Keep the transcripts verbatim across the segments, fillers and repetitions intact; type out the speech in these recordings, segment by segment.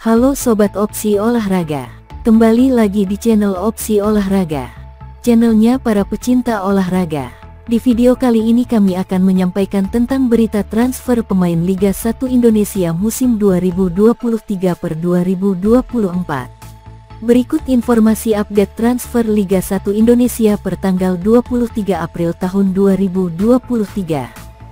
Halo Sobat Opsi Olahraga, kembali lagi di channel Opsi Olahraga, channelnya para pecinta olahraga. Di video kali ini kami akan menyampaikan tentang berita transfer pemain Liga satu Indonesia musim dua ribu dua puluh tiga per dua ribu dua puluh empat. Berikut informasi update transfer Liga satu Indonesia per tanggal dua puluh tiga April tahun dua ribu dua puluh tiga.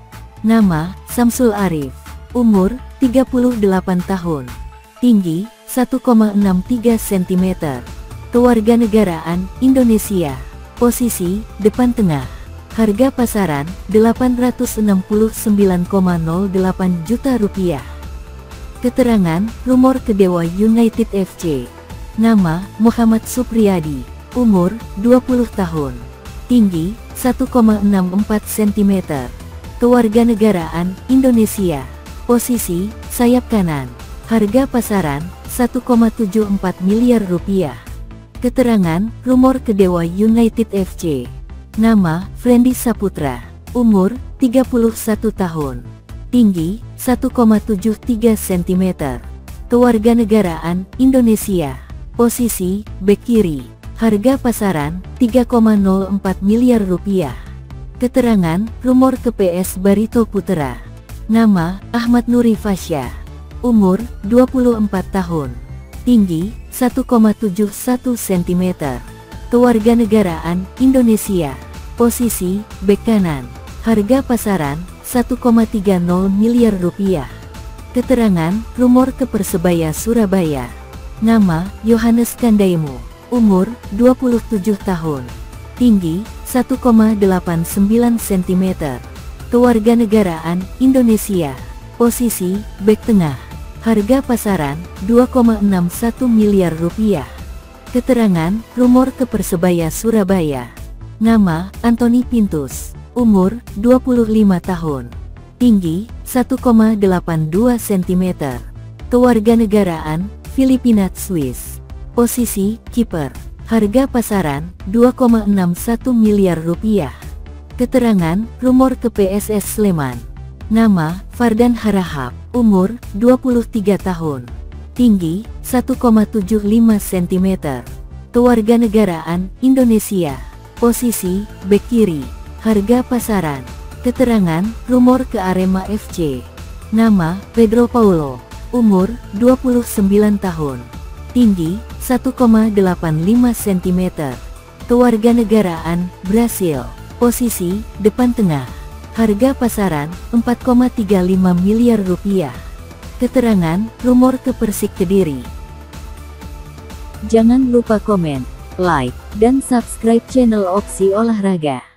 Nama, Samsul Arif. Umur, tiga puluh delapan tahun. Tinggi, satu koma enam tiga sentimeter. Kewarganegaraan, Indonesia. Posisi, depan tengah. Harga pasaran, delapan ratus enam puluh sembilan koma nol delapan juta rupiah. Keterangan, rumor ke Dewa United F C. Nama, Muhammad Supriyadi. Umur, dua puluh tahun. Tinggi, satu koma enam empat sentimeter. Kewarganegaraan, Indonesia. Posisi, sayap kanan. Harga pasaran, satu koma tujuh empat miliar rupiah. Keterangan, rumor ke Dewa United F C. Nama, Friendly Saputra. Umur, tiga puluh satu tahun. Tinggi, satu koma tujuh tiga sentimeter. Kewarganegaraan, Indonesia. Posisi, bek kiri. Harga pasaran, tiga koma nol empat miliar rupiah. Keterangan, rumor ke P S Barito Putra. Nama, Ahmad Nuri Fasya. Umur, dua puluh empat tahun. Tinggi, satu koma tujuh satu sentimeter. Kewarganegaraan, Indonesia. Posisi, bek kanan. Harga pasaran, satu koma tiga nol miliar rupiah. Keterangan, rumor ke Persebaya Surabaya. Nama, Yohanes Kandaimu. Umur, dua puluh tujuh tahun. Tinggi, satu koma delapan sembilan sentimeter. Kewarganegaraan, Indonesia. Posisi, bek tengah. Harga pasaran, dua koma enam satu miliar rupiah. Keterangan, rumor ke Persebaya Surabaya. Nama, Anthony Pintus. Umur, dua puluh lima tahun. Tinggi, satu koma delapan dua sentimeter. Kewarganegaraan, Filipina Swiss. Posisi, kiper. Harga pasaran, dua koma enam satu miliar rupiah. Keterangan, rumor ke P S S Sleman. Nama, Fardan Harahap. Umur, dua puluh tiga tahun. Tinggi, satu koma tujuh lima sentimeter. Kewarganegaraan, Indonesia. Posisi, bek kiri. Harga pasaran. Keterangan, rumor ke Arema F C. Nama, Pedro Paulo. Umur, dua puluh sembilan tahun. Tinggi, satu koma delapan lima sentimeter. Kewarganegaraan, Brasil. Posisi, depan tengah. Harga pasaran, empat koma tiga lima miliar rupiah. Keterangan, rumor ke Persik Kediri. Jangan lupa komen, like, dan subscribe channel Opsi Olahraga.